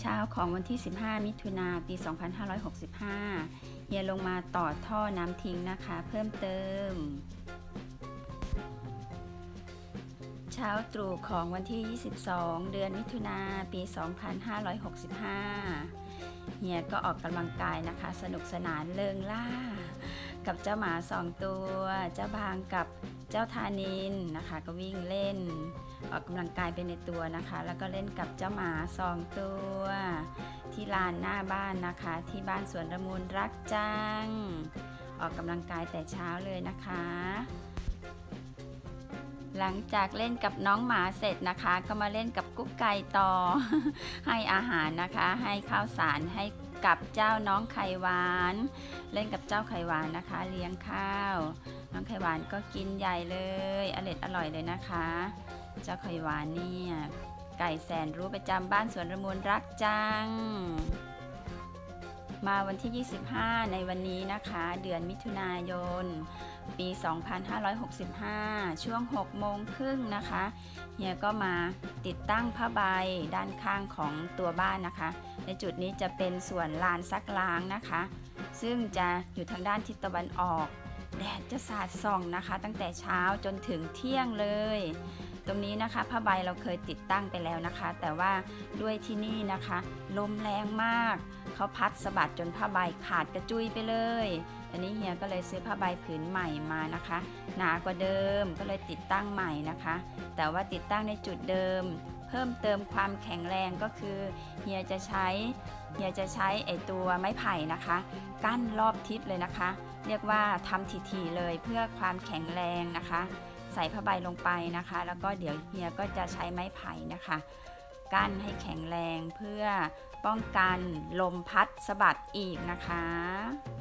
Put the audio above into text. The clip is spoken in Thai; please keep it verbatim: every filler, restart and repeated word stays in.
เช้าของวันที่สิบห้ามิถุนายนปีสองพันห้าร้อยหกสิบห้าเฮียลงมาต่อท่อน้ำทิ้งนะคะเพิ่มเติมเช้าตรู่ของวันที่ยี่สิบสองเดือนมิถุนายนปีสองพันห้าร้อยหกสิบห้าเฮียก็ออกกำลังกายนะคะสนุกสนานเลิงล่ากับเจ้าหมาสองตัวเจ้าบางกับเจ้าธานินนะคะก็วิ่งเล่นออกกำลังกายไปในตัวนะคะแล้วก็เล่นกับเจ้าหมาสองตัวที่ลานหน้าบ้านนะคะที่บ้านสวนละมุนรักจังออกกำลังกายแต่เช้าเลยนะคะหลังจากเล่นกับน้องหมาเสร็จนะคะก็มาเล่นกับกุ๊กไก่ต่อ ให้อาหารนะคะให้ข้าวสารให้กับเจ้าน้องไข่หวานเล่นกับเจ้าไข่หวานนะคะเลี้ยงข้าวน้องไข่หวานก็กินใหญ่เลยอร่อยอร่อยเลยนะคะเจ้าไข่หวานเนี่ยไก่แสนรู้ประจำบ้านสวนละมุนรักจังมาวันที่ยี่สิบห้าในวันนี้นะคะเดือนมิถุนายนปีสองพันห้าร้อยหกสิบห้าช่วงหกโมงครึ่งนะคะเฮียก็มาติดตั้งผ้าใบด้านข้างของตัวบ้านนะคะในจุดนี้จะเป็นส่วนลานซักล้างนะคะซึ่งจะอยู่ทางด้านทิศตะวันออกแดดจะสาดส่องนะคะตั้งแต่เช้าจนถึงเที่ยงเลยตรงนี้นะคะผ้าใบเราเคยติดตั้งไปแล้วนะคะแต่ว่าด้วยที่นี่นะคะลมแรงมากเขาพัดสะบัดจนผ้าใบขาดกระจุยไปเลยอันนี้เฮียก็เลยซื้อผ้าใบผืนใหม่มานะคะหนากว่าเดิมก็เลยติดตั้งใหม่นะคะแต่ว่าติดตั้งในจุดเดิมเพิ่มเติมความแข็งแรงก็คือเฮียจะใช้เฮียจะใช้ไอตัวไม้ไผ่นะคะกั้นรอบทิศเลยนะคะเรียกว่าทำถี่ๆเลยเพื่อความแข็งแรงนะคะใส่ผ้าใบลงไปนะคะแล้วก็เดี๋ยวเฮียก็จะใช้ไม้ไผ่นะคะกั้นให้แข็งแรงเพื่อป้องกันลมพัดสะบัดอีกนะคะ